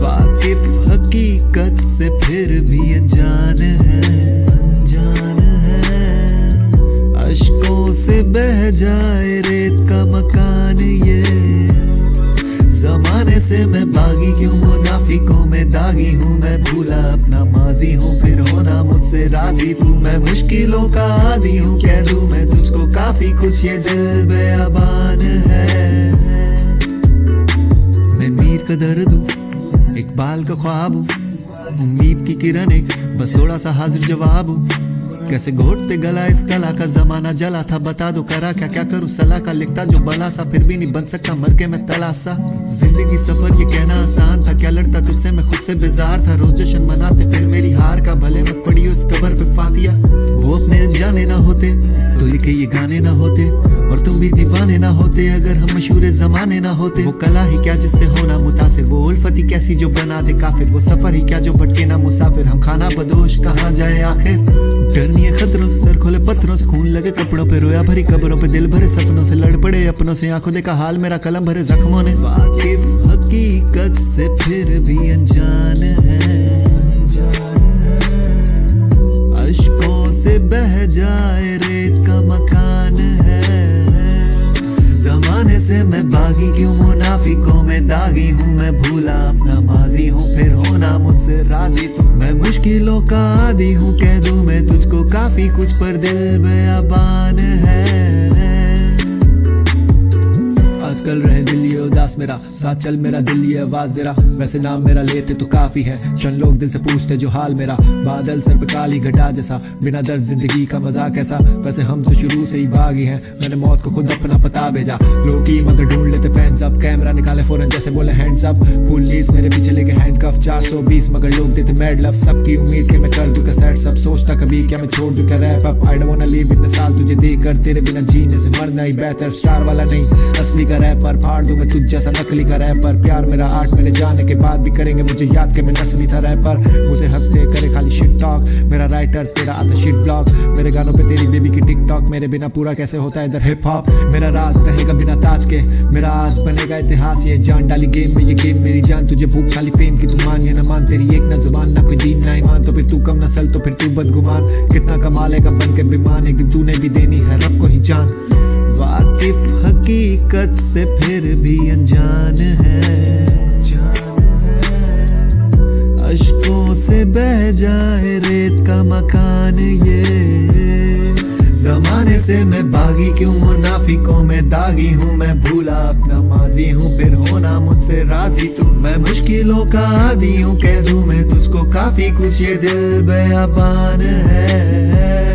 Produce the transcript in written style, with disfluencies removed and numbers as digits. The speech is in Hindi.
वाकिफ हकीकत से फिर भी अनजान है, अनजान है। अश्कों से बह जाए रेत का मकान ये, जमाने से मैं बागी क्यों, मुनाफिकों में दागी हूँ मैं, भूला अपना माजी हूँ फिर होना मुझसे राजी तू। मैं मुश्किलों का आदी हूँ, कह दूँ मैं तुझको काफी कुछ, ये दिल बेअबान है। मैं मीर का दर्द हूँ, इकबाल का ख्वाब हूँ, उम्मीद की किरण एक, बस थोड़ा सा हाजिर जवाब हूँ। कैसे घोटते गला इस कला का, जमाना जला था बता दो करा क्या, क्या करूं सलाह का, लिखता जो बला सा फिर भी नहीं बन सकता, मर के मैं तलाशा। जिंदगी सफर ये कहना आसान था, क्या लड़ता तुझसे मैं खुद से बेजार था। रोज जश्न मनाते फिर मेरी हार का, भले मत पड़ी इस कबर पे फातिया। वो अपने अनजाने ना होते तो लिखे ये गाने ना होते, और तुम भी दीवाने ना होते अगर हम मशहूर जमाने ना होते। वो कला ही क्या जिससे होना मुतासिर, वो उल्फत ही कैसी जो बना दे काफिर, वो सफर ही क्या जो भटके ना मुसाफिर। हम खाना बदोश कहाँ जाए आखिर, डरनी है खतरों से, सर खोले पत्थरों से, खून लगे कपड़ों पे, रोया भरी कब्रों पे, दिल भरे सपनों से, लड़ पड़े अपनों से, आंखों देखा हाल मेरा कलम भरे जख्मों ने। वाकिफ हकीकत से फिर भी अनजान है, अश्कों से बह जाए रेत का मकान है। जमाने से मैं बागी क्यों, मुनाफिकों में दागी हूँ मैं, भूला अपना माजी हूँ फिर होना मुझसे राजी तू। मैं मुश्किलों का आदी हूँ, कह दूँ मैं तुझको काफी कुछ, पर दिल बेअबान है। आजकल रहे दिल ये उदास मेरा, साथ चल मेरा दिल ये आवाज दे रहा। वैसे नाम मेरा लेते तो काफी है, चंद लोग दिल से पूछते जो हाल मेरा। बादल सर पे काली घटा जैसा, बिना दर्द जिंदगी का मजा कैसा। वैसे हम तो शुरू से ही बागी हैं, मैंने मौत को खुद अपना पता भेजा। लोग की मगर ढूंढ लेते फैंस अब, कैमरा निकाले फौरन जैसे बोले हैंड्स अप। पुलिस मेरे पीछे लेके हैंडकफ, 420 मगर लोग देते मैड लव। सबकी उम्मीद के मैं कर दूं क्या सेट, सब सोचता कभी क्या मैं छोड़ दूं क्या wrap up. I don't wanna live इतने साल तुझे देकर, तेरे बिना जीने से मरना ही बेहतर। स्टार वाला नहीं असली का रैपर, फाड़ दूं मैं तुझ जैसा नकली का रैपर। प्यार मेरा आर्ट मेरे जाने के बाद भी करेंगे मुझे याद के मैं नस्ली था रैपर। मुझे हफ्ते करे खाली शिट टॉक, मेरा राइटर तेरा आता शिट ब्लॉग। मेरे गानों पे तेरी बेबी की टिकटॉक, मेरे बिना पूरा कैसे होता है इधर हिप हॉप। मेरा राज रहेगा बिना ताज के, मेरा आज बनेगा इतिहास। ये जान डाली गेम में, ये गेम मेरी जान। तुझे भूख खाली फेम की, तू मान या न मान, तेरी एक ना जुबान ना कोई दीन ना ईमान। तो फिर तू कम नस्ल तो फिर तू बदगुमान, कितना कमालेगा बन के बेमान, एक दिन तूने भी देनी है रब को ही जान। वाकिफ हकीकत से फिर भी अनजान है, अश्कों से बह जाए रेत का मकान ये। जमाने से मैं बागी क्यों, मुनाफिकों में दागी हूँ मैं, भूला अपना माजी हूँ फिर होना मुझसे राजी तू। मैं मुश्किलों का आदी हूँ, कह दूँ मैं तुझको काफी कुछ, ये दिल बेअबान है।